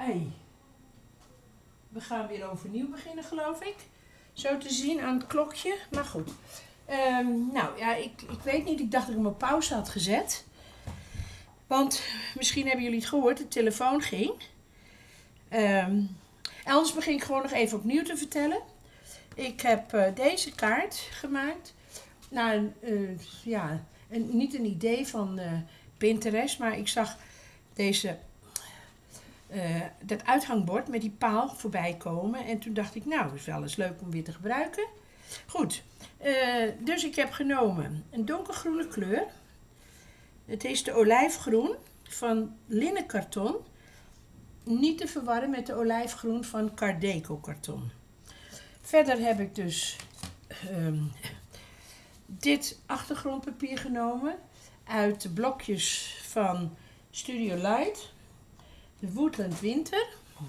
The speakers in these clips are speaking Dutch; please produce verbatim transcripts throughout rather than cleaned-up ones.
Hey. We gaan weer overnieuw beginnen, geloof ik. Zo te zien aan het klokje. Maar goed. Um, nou ja, ik, ik weet niet. Ik dacht dat ik hem op pauze had gezet. Want misschien hebben jullie het gehoord. De telefoon ging. Um, anders begin ik gewoon nog even opnieuw te vertellen. Ik heb uh, deze kaart gemaakt. Nou, uh, ja, een, niet een idee van uh, Pinterest. Maar ik zag deze... Uh, dat uithangbord met die paal voorbij komen. En toen dacht ik, nou, het is wel eens leuk om weer te gebruiken. Goed, uh, dus ik heb genomen een donkergroene kleur. Het is de olijfgroen van linnenkarton. Niet te verwarren met de olijfgroen van Cardeco karton. Verder heb ik dus um, dit achtergrondpapier genomen uit de blokjes van Studio Light. De Woodland Winter.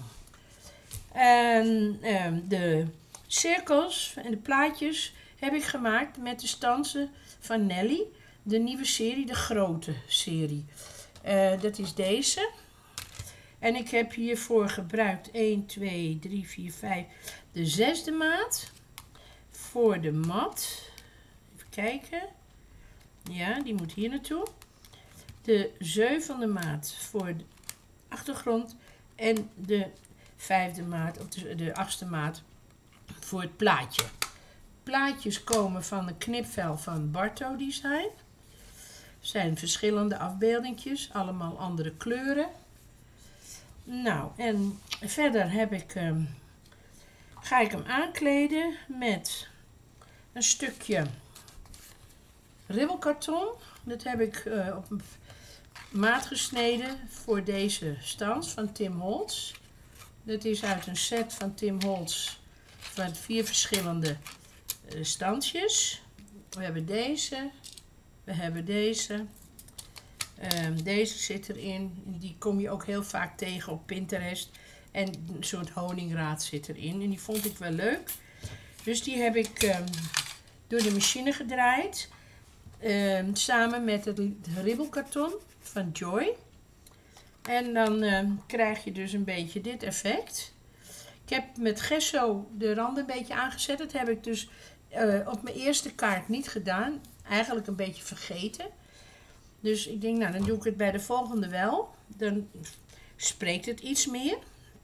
En uh, de cirkels en de plaatjes heb ik gemaakt met de stansen van Nelly. De nieuwe serie, de grote serie. Uh, dat is deze. En ik heb hiervoor gebruikt één, twee, drie, vier, vijf. De zesde maat. Voor de mat. Even kijken. Ja, die moet hier naartoe. De zevende maat voor de achtergrond en de vijfde maat of de, de achtste maat voor het plaatje. Plaatjes komen van een knipvel van Barto Design. Er zijn verschillende afbeeldingjes, allemaal andere kleuren. Nou, en verder heb ik, um, ga ik hem aankleden met een stukje ribbelkarton. Dat heb ik uh, op een maat gesneden voor deze stans van Tim Holtz. Dat is uit een set van Tim Holtz van vier verschillende uh, stansjes. We hebben deze, we hebben deze, um, deze zit erin. Die kom je ook heel vaak tegen op Pinterest. En een soort honingraad zit erin. En die vond ik wel leuk. Dus die heb ik um, door de machine gedraaid. Um, samen met het ribbelkarton van Joy. En dan uh, krijg je dus een beetje dit effect. Ik heb met gesso de rand een beetje aangezet. Dat heb ik dus uh, op mijn eerste kaart niet gedaan. Eigenlijk een beetje vergeten. Dus ik denk, nou dan doe ik het bij de volgende wel. Dan spreekt het iets meer.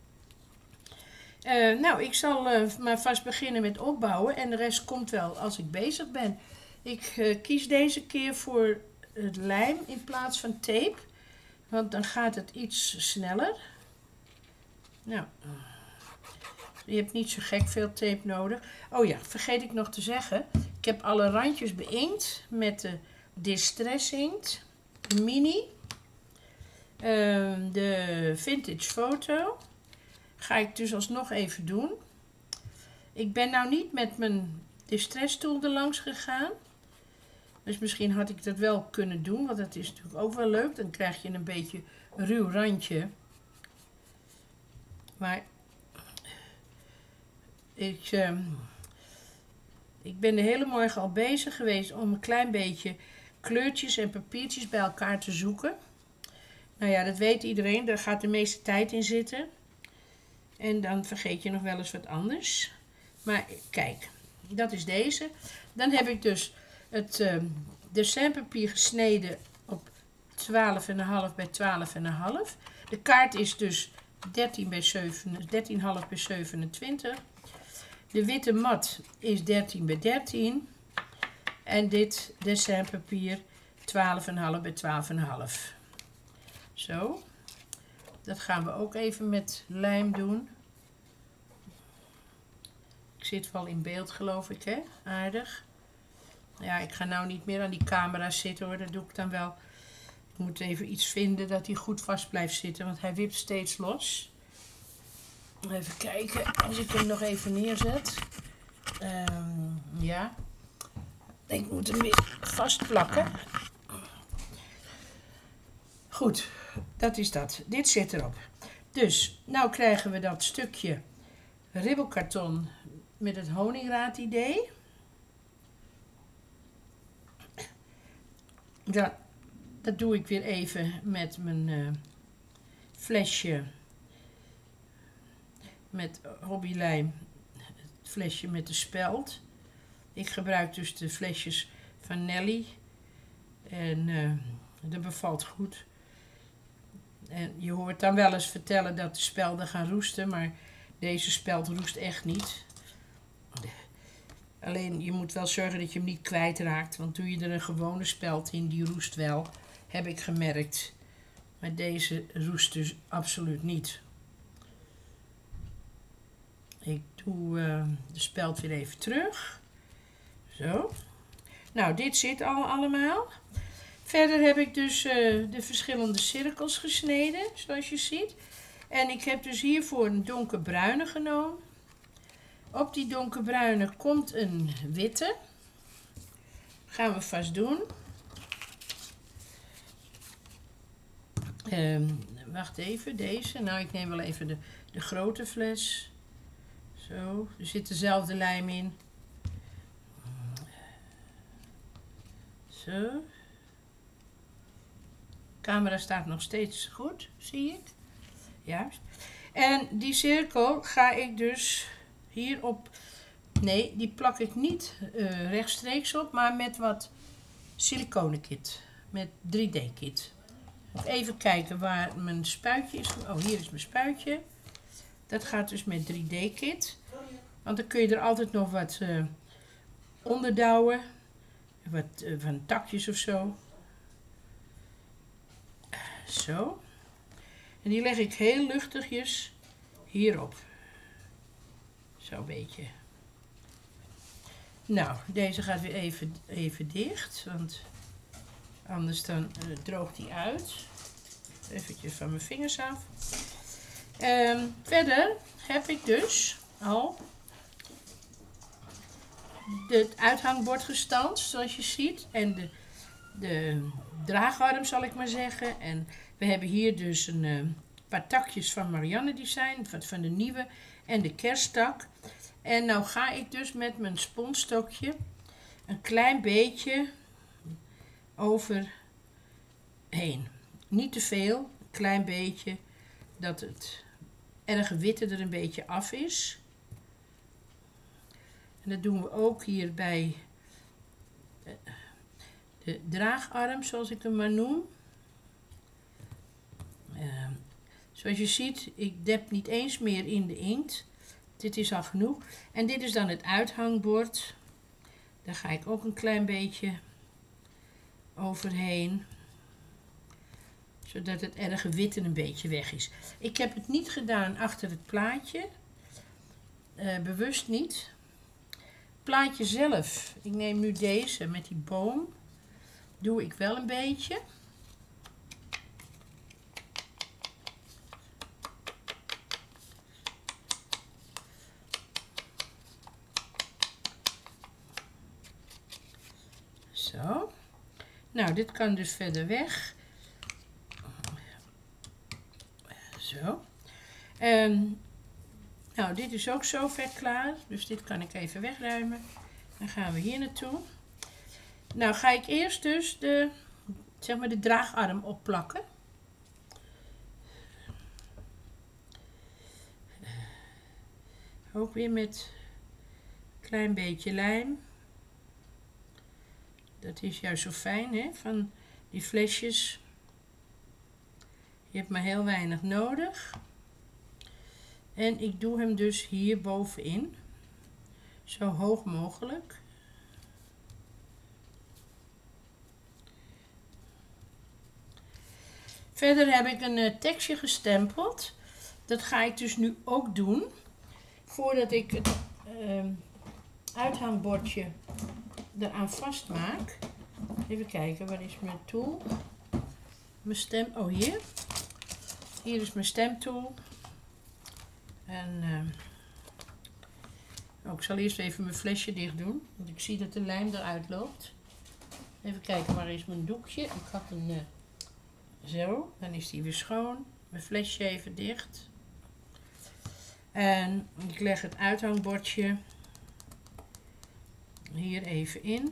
Uh, nou, ik zal uh, maar vast beginnen met opbouwen. En de rest komt wel als ik bezig ben. Ik uh, kies deze keer voor het lijm in plaats van tape. Want dan gaat het iets sneller. Nou, je hebt niet zo gek veel tape nodig. Oh ja, vergeet ik nog te zeggen. Ik heb alle randjes beïnkt met de Distress Inkt. De mini. Uh, de Vintage Foto. Ga ik dus alsnog even doen. Ik ben nou niet met mijn Distress tool er langs gegaan. Dus misschien had ik dat wel kunnen doen, want dat is natuurlijk ook wel leuk. Dan krijg je een beetje een ruw randje. Maar ik, uh, ik ben de hele morgen al bezig geweest om een klein beetje kleurtjes en papiertjes bij elkaar te zoeken. Nou ja, dat weet iedereen, daar gaat de meeste tijd in zitten. En dan vergeet je nog wel eens wat anders. Maar kijk, dat is deze. Dan heb ik dus het uh, designpapier gesneden op twaalf komma vijf bij twaalf komma vijf. De kaart is dus dertien komma vijf bij zevenentwintig. De witte mat is dertien bij dertien. En dit designpapier twaalf komma vijf bij twaalf komma vijf. Zo. Dat gaan we ook even met lijm doen. Ik zit wel in beeld, geloof ik, hè? Aardig. Ja, ik ga nou niet meer aan die camera zitten, hoor. Dat doe ik dan wel. Ik moet even iets vinden dat hij goed vast blijft zitten, want hij wipt steeds los. Even kijken, als ik hem nog even neerzet. Um, ja. Ik moet hem weer vastplakken. Goed, dat is dat. Dit zit erop. Dus, nou krijgen we dat stukje ribbelkarton met het honingraad idee. Dat, dat doe ik weer even met mijn uh, flesje met hobbylijm het flesje met de speld. Ik gebruik dus de flesjes van Nelly. En uh, dat bevalt goed. En je hoort dan wel eens vertellen dat de spelden gaan roesten, maar deze speld roest echt niet. Alleen je moet wel zorgen dat je hem niet kwijtraakt, want doe je er een gewone speld in, die roest wel, heb ik gemerkt. Maar deze roest dus absoluut niet. Ik doe uh, de speld weer even terug. Zo. Nou, dit zit al allemaal. Verder heb ik dus uh, de verschillende cirkels gesneden, zoals je ziet. En ik heb dus hiervoor een donkerbruine genomen. Op die donkerbruine komt een witte. Gaan we vast doen. Um, wacht even, deze. Nou, ik neem wel even de, de grote fles. Zo, er zit dezelfde lijm in. Zo. De camera staat nog steeds goed, zie je het? Juist. En die cirkel ga ik dus hierop, nee, die plak ik niet uh, rechtstreeks op, maar met wat siliconenkit, met drie D kit. Even kijken waar mijn spuitje is. Oh, hier is mijn spuitje. Dat gaat dus met drie D kit. Want dan kun je er altijd nog wat uh, onderdouwen. Wat uh, van takjes of zo. Zo. En die leg ik heel luchtigjes hierop. Zo'n beetje. Nou, deze gaat weer even, even dicht. Want anders dan uh, droogt die uit. Eventjes van mijn vingers af. Um, verder heb ik dus al het uithangbord gestanst, zoals je ziet. En de, de draagarm, zal ik maar zeggen. En we hebben hier dus een uh, paar takjes van Marianne Design, van, van de nieuwe. En de kersttak. En nou ga ik dus met mijn sponsstokje een klein beetje overheen. Niet te veel, een klein beetje, dat het erge witte er een beetje af is. En dat doen we ook hier bij de draagarm, zoals ik hem maar noem. Uh, zoals je ziet, ik dep niet eens meer in de inkt. Dit is al genoeg. En dit is dan het uithangbord. Daar ga ik ook een klein beetje overheen. Zodat het erge witte een beetje weg is. Ik heb het niet gedaan achter het plaatje. Uh, bewust niet. Het plaatje zelf. Ik neem nu deze met die boom. Doe ik wel een beetje. Zo. Nou, dit kan dus verder weg. Zo. En, nou, dit is ook zo ver klaar. Dus dit kan ik even wegruimen. Dan gaan we hier naartoe. Nou, ga ik eerst dus de, zeg maar de draagarm opplakken. Ook weer met een klein beetje lijm. Dat is juist zo fijn, hè, van die flesjes. Je hebt maar heel weinig nodig. En ik doe hem dus hier bovenin. Zo hoog mogelijk. Verder heb ik een uh, tekstje gestempeld. Dat ga ik dus nu ook doen. Voordat ik het uh, uithangbordje eraan vastmaak. Even kijken, waar is mijn tool? Mijn stem, oh hier. Hier is mijn stemtool. En uh, oh, ik zal eerst even mijn flesje dicht doen. Want ik zie dat de lijm eruit loopt. Even kijken, waar is mijn doekje? Ik had een... Uh, zo, dan is die weer schoon. Mijn flesje even dicht. En ik leg het uithangbordje hier even in.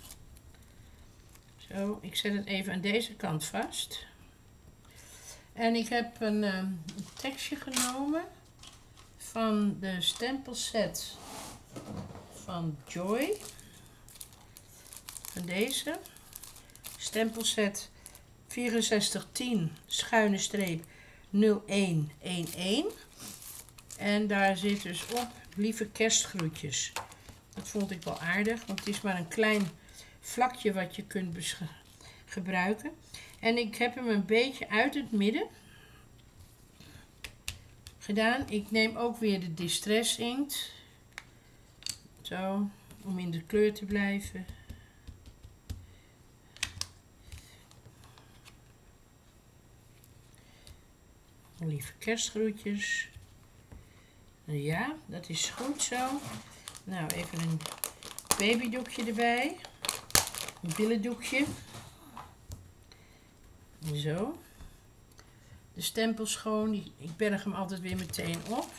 Zo, ik zet het even aan deze kant vast. En ik heb een, um, een tekstje genomen van de stempelset van Joy. Van deze. Stempelset vierenzestig tien schuine streep nul een een een. En daar zit dus op lieve kerstgroetjes. Dat vond ik wel aardig, want het is maar een klein vlakje wat je kunt gebruiken. En ik heb hem een beetje uit het midden gedaan. Ik neem ook weer de Distress inkt. Zo, om in de kleur te blijven. Lieve kerstgroetjes. Ja, dat is goed zo. Nou, even een babydoekje erbij. Een billendoekje. Zo. De stempel schoon. Die, ik berg hem altijd weer meteen op.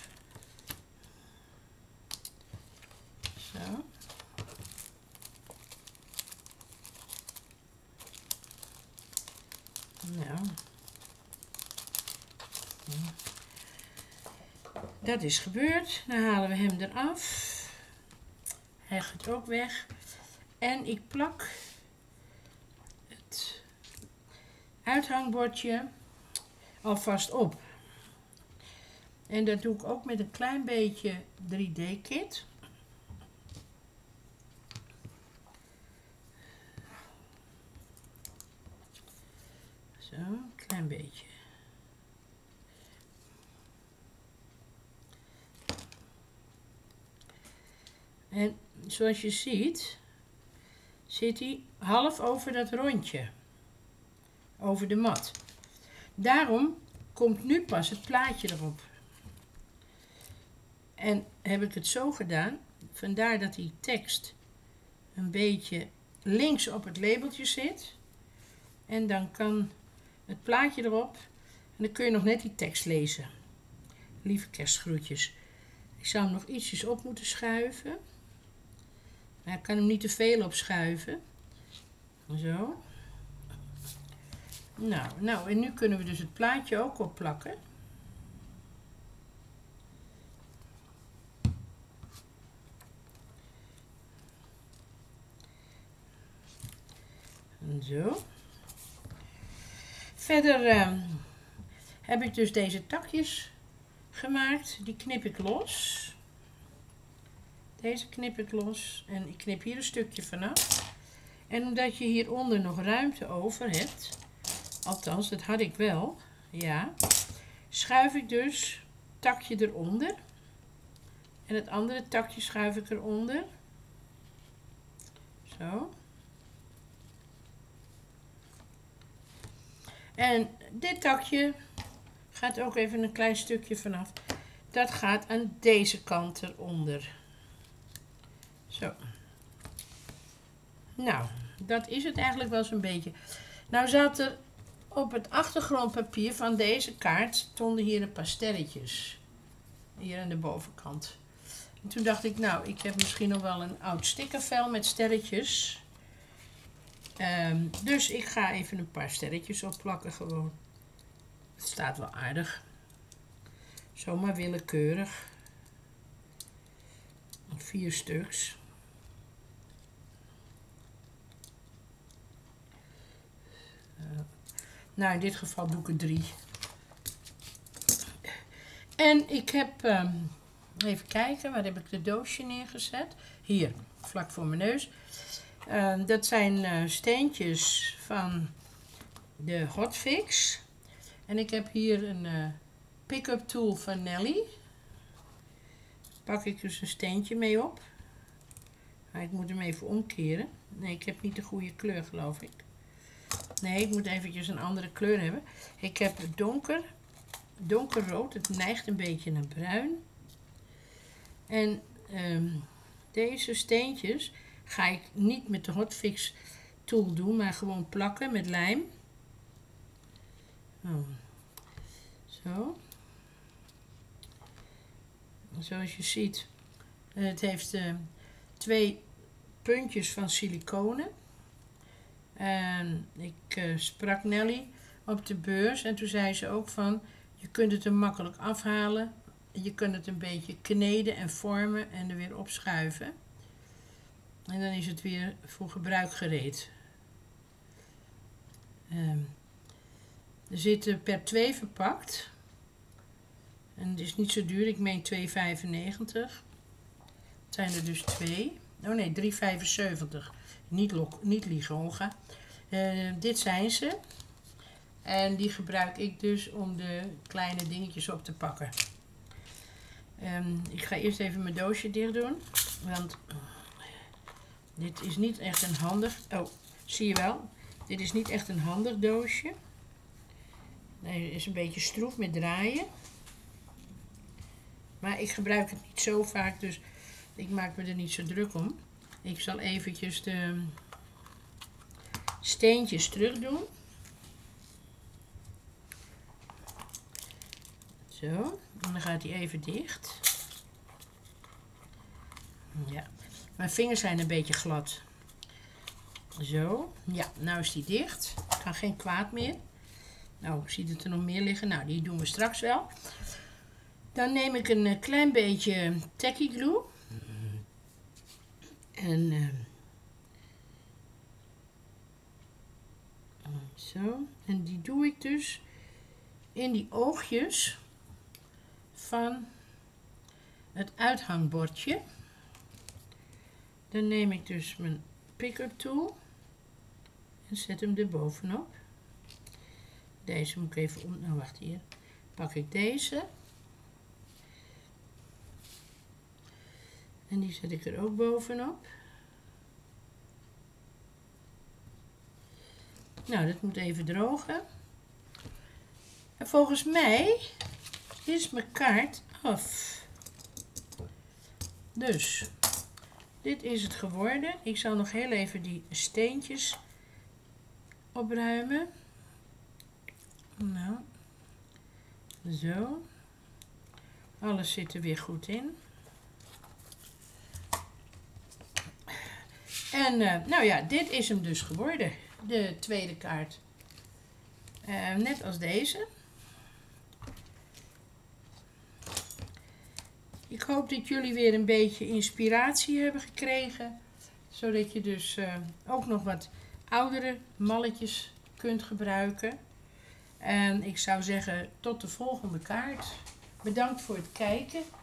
Zo. Nou. Dat is gebeurd. Dan halen we hem eraf. Hij gaat ook weg. En ik plak het uithangbordje alvast op. En dat doe ik ook met een klein beetje drie D kit. Zo, een klein beetje. En zoals je ziet, zit hij half over dat rondje. Over de mat. Daarom komt nu pas het plaatje erop. En heb ik het zo gedaan, vandaar dat die tekst een beetje links op het labeltje zit. En dan kan het plaatje erop en dan kun je nog net die tekst lezen. Lieve kerstgroetjes. Ik zou hem nog ietsjes op moeten schuiven. Maar ik kan hem niet te veel opschuiven. Zo. Nou, nou, en nu kunnen we dus het plaatje ook opplakken. En zo. Verder uh, heb ik dus deze takjes gemaakt. Die knip ik los. Deze knip ik los. En ik knip hier een stukje vanaf. En omdat je hieronder nog ruimte over hebt, althans dat had ik wel, ja, schuif ik dus takje eronder. En het andere takje schuif ik eronder. Zo. En dit takje gaat ook even een klein stukje vanaf. Dat gaat aan deze kant eronder. Zo. Nou, dat is het eigenlijk wel zo'n beetje. Nou zat er op het achtergrondpapier van deze kaart, stonden hier een paar sterretjes. Hier aan de bovenkant. En toen dacht ik, nou, ik heb misschien nog wel een oud stickervel met sterretjes. Um, dus ik ga even een paar sterretjes opplakken gewoon. Het staat wel aardig. Zomaar willekeurig. Vier stuks. Uh, nou, in dit geval doe ik er drie. En ik heb, um, even kijken, waar heb ik de doosje neergezet? Hier, vlak voor mijn neus. Uh, dat zijn uh, steentjes van de Hotfix. En ik heb hier een uh, pick-up tool van Nelly. Pak ik dus een steentje mee op. Maar ik moet hem even omkeren. Nee, ik heb niet de goede kleur, geloof ik. Nee, ik moet eventjes een andere kleur hebben. Ik heb donker, donkerrood. Het neigt een beetje naar bruin. En um, deze steentjes ga ik niet met de Hotfix tool doen, maar gewoon plakken met lijm. Oh. Zo. Zoals je ziet, het heeft uh, twee puntjes van siliconen. En ik uh, sprak Nelly op de beurs en toen zei ze ook van, je kunt het er makkelijk afhalen je kunt het een beetje kneden en vormen en er weer opschuiven. En dan is het weer voor gebruik gereed. Um, er zitten per twee verpakt. En het is niet zo duur, ik meen twee vijfennegentig. Het zijn er dus twee. Oh nee, drie vijfenzeventig. Niet, niet liegen, Olga. Uh, dit zijn ze. En die gebruik ik dus om de kleine dingetjes op te pakken. Um, ik ga eerst even mijn doosje dicht doen. Want dit is niet echt een handig... Oh, zie je wel? Dit is niet echt een handig doosje. Nee, het is een beetje stroef met draaien. Maar ik gebruik het niet zo vaak, dus ik maak me er niet zo druk om. Ik zal eventjes de steentjes terug doen. Zo, en dan gaat hij even dicht. Ja, mijn vingers zijn een beetje glad. Zo, ja, nou is die dicht. Ik kan geen kwaad meer. Nou, ik zie dat er nog meer liggen. Nou, die doen we straks wel. Dan neem ik een klein beetje tacky glue. En uh, zo. En die doe ik dus in die oogjes van het uithangbordje. Dan neem ik dus mijn pick-up tool en zet hem er bovenop. Deze moet ik even om... Nou, wacht hier. Pak ik deze. En die zet ik er ook bovenop. Nou, dat moet even drogen. En volgens mij is mijn kaart af. Dus, dit is het geworden. Ik zal nog heel even die steentjes opruimen. Nou, zo. Alles zit er weer goed in. En uh, nou ja, dit is hem dus geworden. De tweede kaart. Uh, net als deze. Ik hoop dat jullie weer een beetje inspiratie hebben gekregen. Zodat je dus uh, ook nog wat oudere malletjes kunt gebruiken. En ik zou zeggen tot de volgende kaart. Bedankt voor het kijken.